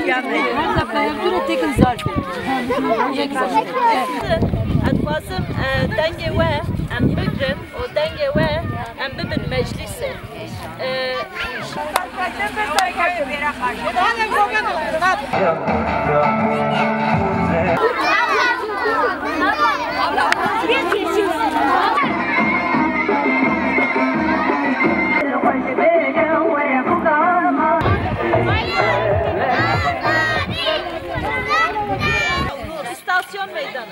Atfasım denge ve em bigrin o denge ve em bibin meclisi. İstasyon meydanı.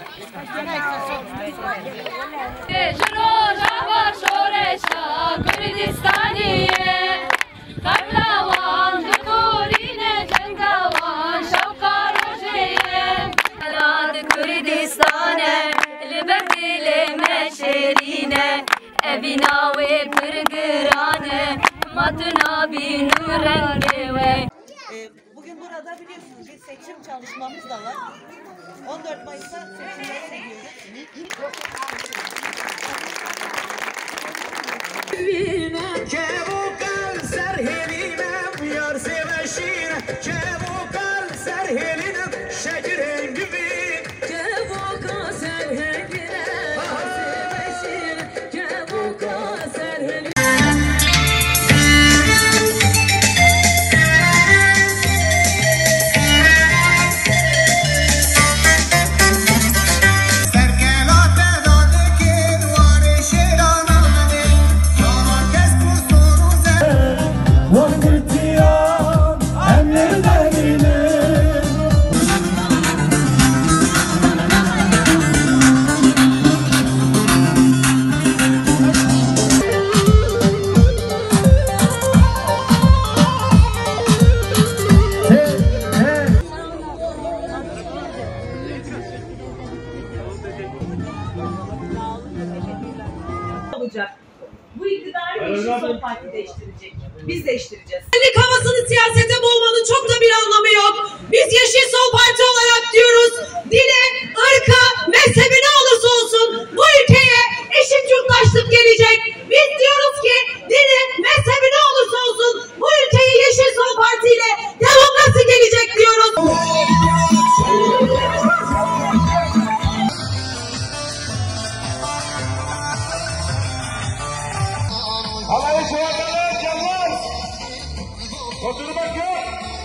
Evina ve pırgırane matına binur renge ve. Bugün burada biliyorsunuz bir seçim çalışmamız da var. 14 Mayıs'ta seçimlere olacak. Bu iktidarı Yeşil Sol Parti değiştirecek. Biz değiştireceğiz. Havasını siyasete boğmanın çok da bir anlamı yok. Biz Yeşil Sol Parti olarak diyoruz. Dine, ırka, mezhebi ne olursa olsun bu ülkeye eşit yurttaşlık gelecek. Biz diyoruz ki dine, mezhebi ne olursa olsun bu ülkeye Yeşil Sol Parti ile demokrasi gelecek diyoruz. Havayı soğutalım canlar. Oturmak yok.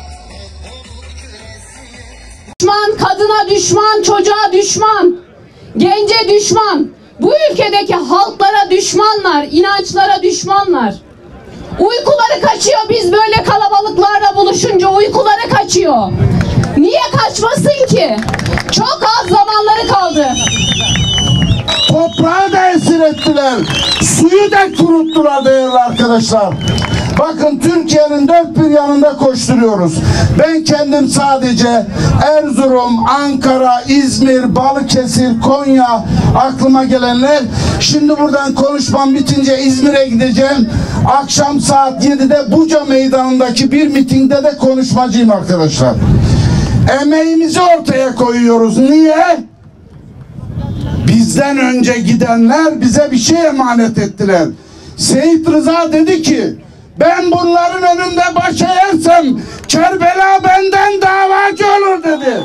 Düşman, kadına düşman, çocuğa düşman, gence düşman. Bu ülkedeki halklara düşmanlar, inançlara düşmanlar. Uykuları kaçıyor biz böyle kalabalıklarla buluşunca uykuları kaçıyor. Niye kaçmasın ki? Çok az zamanları kaldı. Toprağı da esir ettiler. Suyu da kuruttular değerli arkadaşlar. Bakın Türkiye'nin dört bir yanında koşturuyoruz. Ben kendim sadece Erzurum, Ankara, İzmir, Balıkesir, Konya aklıma gelenler. Şimdi buradan konuşmam bitince İzmir'e gideceğim. Akşam saat 7'de Buca Meydanı'ndaki bir mitingde de konuşmacıyım arkadaşlar. Emeğimizi ortaya koyuyoruz. Niye? Bizden önce gidenler bize bir şey emanet ettiler. Seyit Rıza dedi ki ben bunların önünde baş eğersem Kerbela benden davacı olur dedi.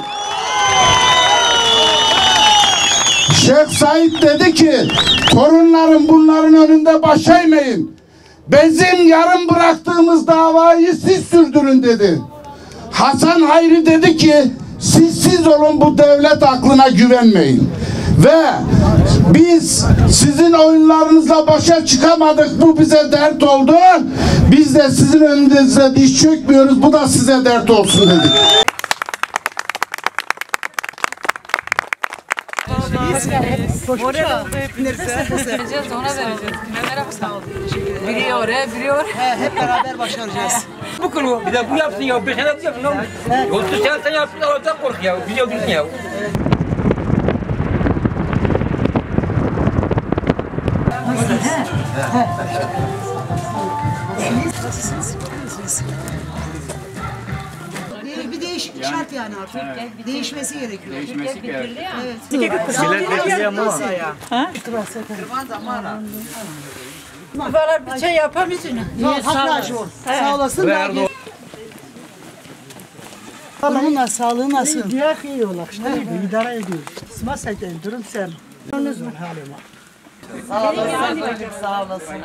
Şeyh Said dedi ki torunlarım bunların önünde baş eğmeyin. Bizim yarım bıraktığımız davayı siz sürdürün dedi. Hasan Hayri dedi ki siz olun, bu devlet aklına güvenmeyin. Ve biz sizin oyunlarınızla başa çıkamadık, bu bize dert oldu. Biz de sizin önünüzde diş çökmüyoruz, bu da size dert olsun dedik. Moral oldu hepinize. Vereceğiz, ona vereceğiz. Merhaba, sağ olun. Biri oraya, biri oraya. Hep beraber başaracağız. Bu konu bir de bu yapsın ya, bir şeyler yapsın. Yolcu sen yapsın, oradan kork ya, biliyor musun ya? Bir değişik şart yani artık. Değişmesi gerekiyor. Değişmesi gerekiyor. Evet. Milletvekili ama. Bana bir şey yapamıyorsun. Sağ olasın. Durumu nasıl, sağlığı nasıl? Diye iyi ola işte idare ediyoruz. Masayken durum sen. Yalnız var halim var. Sağ olasın. Sağ olasın.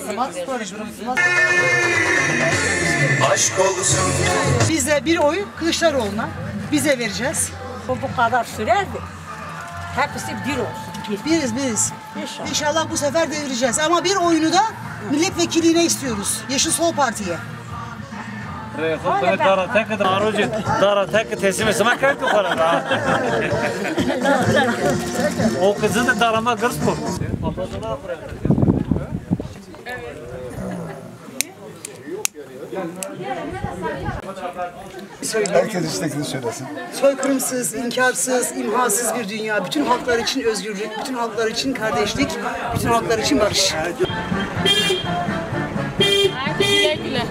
Aşk olsun. Bize bir oy Kılıçdaroğlu'na bize vereceğiz. Bu kadar sürerdi. Hepsi bir olsun. Biriz. İnşallah bu sefer devireceğiz. Ama bir oyunu da milletvekilliğine istiyoruz. Yeşil Sol Parti'ye. Dara tek teslim etmek yok para. O kızı da darama gırs bu. Herkes istekini söylesin. Soykırımsız, inkarsız, imhasız bir dünya. Bütün halklar için özgürlük, bütün halklar için kardeşlik, bütün halklar için barış. Güle güle.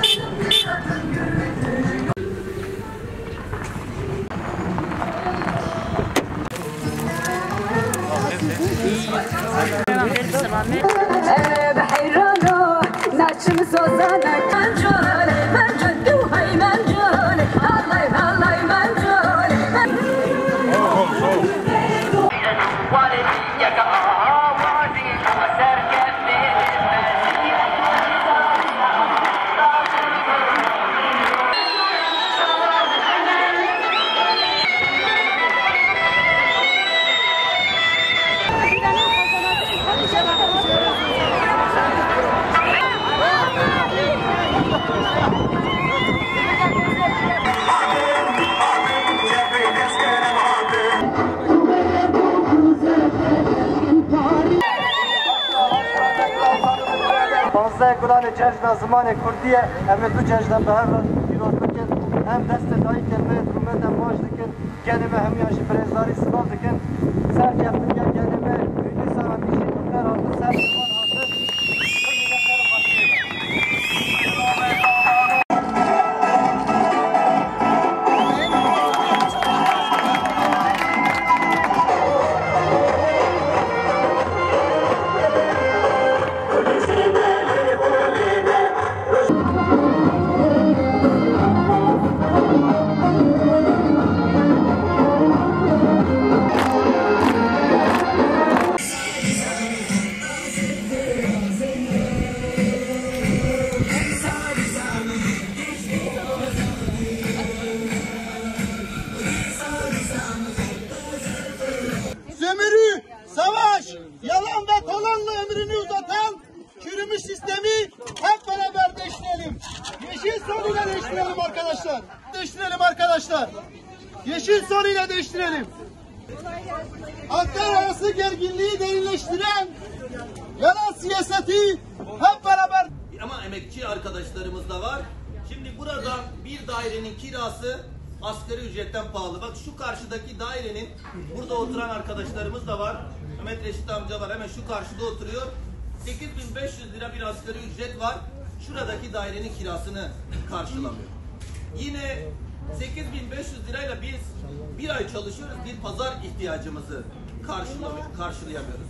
بحيرانو ناتشم سوزانا منجول منجول دوهاي منجول الله الله منجول Kur'an-ı Cejna zamanı Kurdiye emet bu Cejna behevra piroz bikin hem deste dahi kelime hükümet hem maaş dikin gelime hem yaşı prezari sınav dikin ser yaptın gel gelime ünlü sana bir şey tutar altı ser yapan altı bu milletleri başlıyorlar. Sömürü, savaş, yalan ve dolanla ömrünü uzatan çürümüş sistemi hep beraber değiştirelim. Yeşil Sol ile değiştirelim arkadaşlar. Değiştirelim arkadaşlar. Yeşil Sol ile değiştirelim. Halklar arası gerginliği derinleştiren yalan siyaseti hep beraber. Ama emekçi arkadaşlarımız da var. Şimdi burada bir dairenin kirası asgari ücretten pahalı. Bak şu karşıdaki dairenin burada oturan arkadaşlarımız da var. Mehmet Reşit amca var. Hemen şu karşıda oturuyor. 8.500 lira bir asgari ücret var. Şuradaki dairenin kirasını karşılamıyor. Yine 8.500 lirayla biz bir ay çalışıyoruz. Bir pazar ihtiyacımızı karşılayamıyoruz.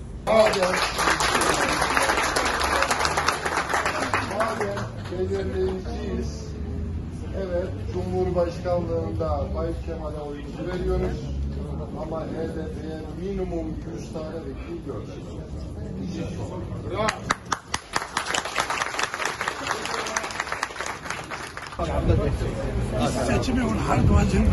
Belirleyiciyiz. Evet, Cumhurbaşkanlığında Tayyip Kemal'e oyunu veriyoruz. Ama HDP'ye minimum 100 tane vekil gördük. Seçimi onun her duacını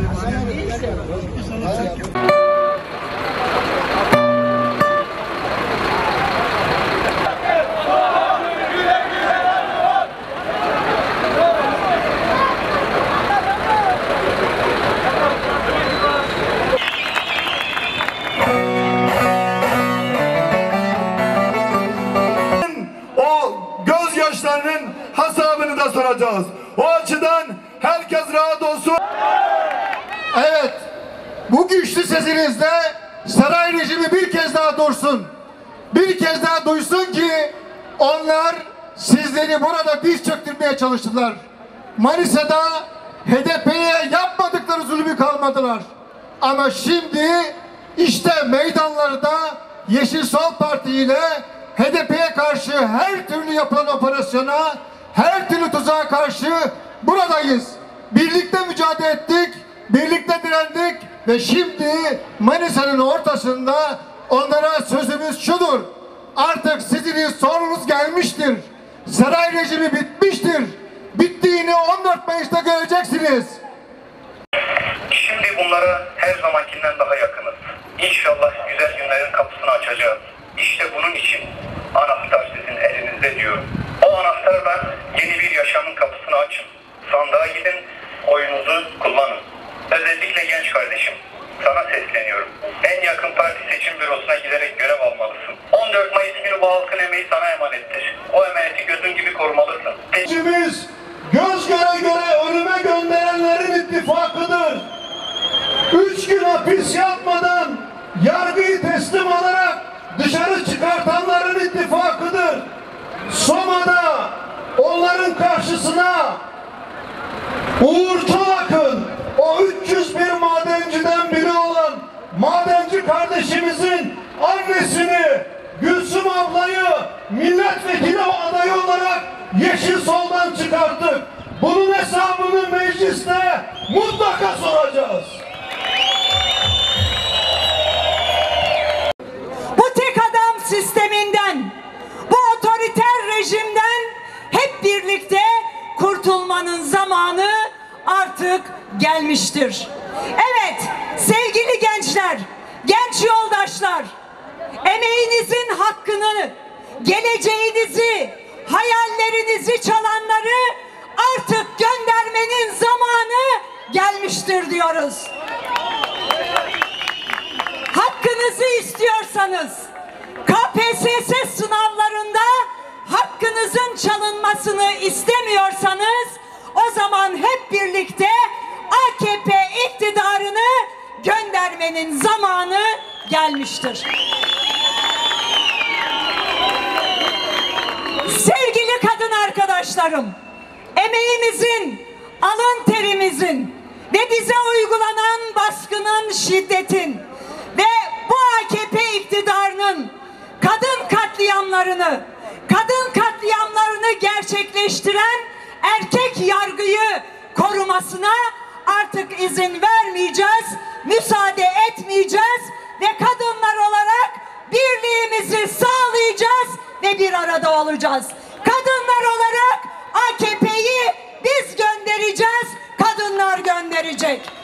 Gözyaşlarının hesabını da soracağız. O açıdan herkes rahat olsun. Evet, bu güçlü sesinizde saray rejimi bir kez daha dursun. Bir kez daha duysun ki onlar sizleri burada diz çöktürmeye çalıştılar. Manisa'da HDP'ye yapmadıkları zulmü kalmadılar. Ama şimdi işte meydanlarda Yeşil Sol Parti ile HDP'ye karşı her türlü yapılan operasyona, her türlü tuzağa karşı buradayız. Birlikte mücadele ettik, birlikte direndik ve şimdi Manisa'nın ortasında onlara sözümüz şudur: artık sizin sonunuz gelmiştir. Saray rejimi bitmiştir. Bittiğini 14 Mayıs'ta göreceksiniz. Şimdi bunlara her zamankinden daha yakınız. İnşallah güzel günlerin kapısını açacağız. İşte bunun için anahtar sizin elinizde diyorum. O anahtarla yeni bir yaşamın kapısını açın. Sandığa gidin, oyunuzu kullanın. Özellikle genç kardeşim, sana sesleniyorum. En yakın parti seçim bürosuna giderek görev almalısın. 14 Mayıs günü bu halkın emeği sana emanettir. O emaneti gözün gibi korumalısın. Seçimimiz göz göre göre ölüme gönderenlerin ittifakıdır. 3 gün hapis yatmadan yargıyı teslim alarak dışarı çıkartanların ittifakıdır. Soma'da onların karşısına Uğur Çolak'ın o 301 madenciden biri olan madenci kardeşimizin annesini, Gülsüm ablayı milletvekili adayı olarak Yeşil Sol'dan çıkarttık. Bunun hesabını mecliste mutlaka soracağız. Bu tek adam sisteminden, bu otoriter rejimden hep birlikte kurtulmanın zamanı artık gelmiştir. Evet, sevgili gençler, genç yoldaşlar, emeğinizin hakkını, geleceğinizi, hayallerinizi çalanları artık göndermenin zamanı gelmiştir diyoruz. Hakkınızı istiyorsanız, KPSS sınavlarında hakkınızın çalınmasını istemiyorsanız, o zaman hep birlikte AKP iktidarını göndermenin zamanı gelmiştir. Sevgili kadın arkadaşlarım, emeğimizin, alın terimizin ve bize uygulanan baskının, şiddetin ve bu AKP iktidarının kadın katliamlarını gerçekleştiren erkek yargıyı korumasına artık izin vermeyeceğiz, müsaade etmeyeceğiz ve kadınlar olarak birliğimizi sağlayacağız ve bir arada olacağız. Kadınlar olarak AKP'yi biz göndereceğiz, kadınlar gönderecek.